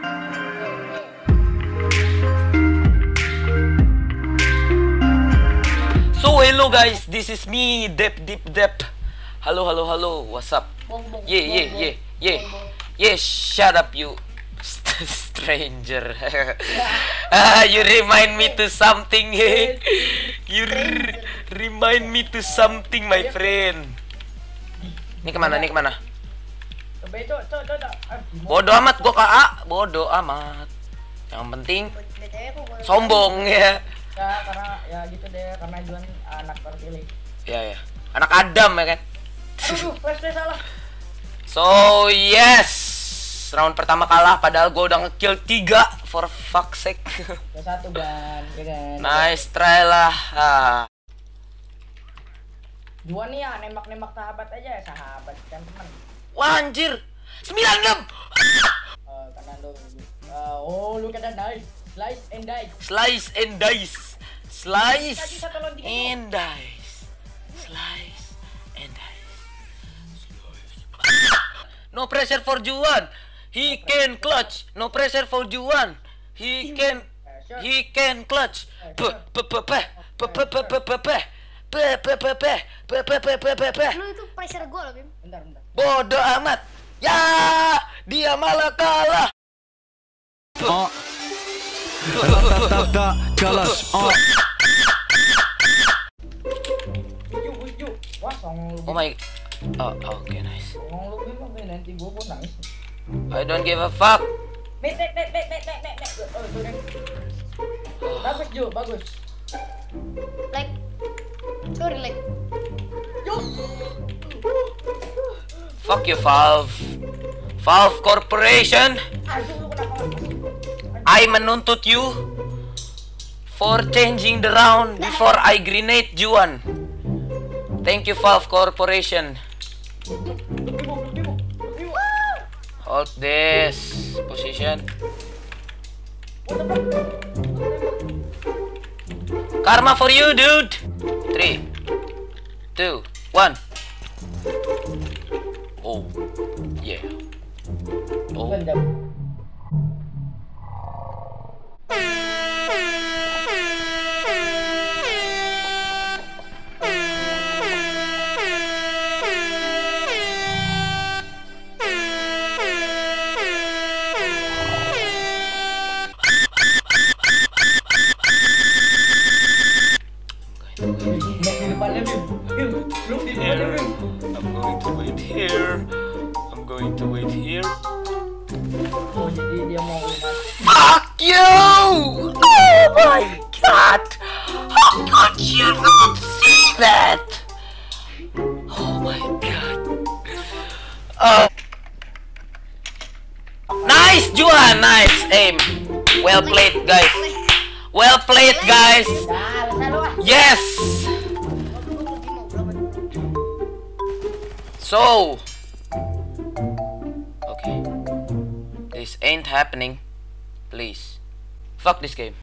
So hello guys, this is me, Dep. Halo, what's up? Yeah, shut up you stranger. You remind me to something. You remind me to something, my friend. Ini kemana? Bodoh amat gua KA, bodoh amat. Yang penting sombong ya. Ya karena ya gitu deh, karena Juan anak terpilih. Ya, anak Adam ya kan. Aduh, flash salah. So yes, round pertama kalah padahal gue udah ngekill 3 for fuck's sake. Ya satu kan, ya kan. Nice try lah. Juan nih ya nembak sahabat aja, sahabat kan teman. Wah anjir, 96. Karena lu lu kata dice, slice and dice. Slice and dice. No pressure for Juan. He can clutch. No pressure for Juan. He can clutch. Lu itu pressure gua loh, Bim. Bentar. Bodoh amat. Ya, dia malah kalah. Buju. Wah, song lu. Oh my. Oh, okay, nice. Song lu Bim, nanti gua pun nangis. I don't give a fuck. Bet. Oh, itu deh. Bagus, Ju, bagus. Like. Sorry, like. Yo. Fuck you, Valve Corporation. Aduh, lu kenapa? I menuntut you for changing the round before I grenade Juan. Thank you, Valve Corporation. Hold this position. Karma for you, dude. 3, 2, 1. Oh, yeah. Oh. I'm going to wait here. Oh, jadi dia mau mas. Fuck you! Oh my god! How could you not see that? Oh my god! Nice, Juan! Nice aim! Well played, guys! Well played, guys! Yes! So, okay, this ain't happening. Please, fuck this game.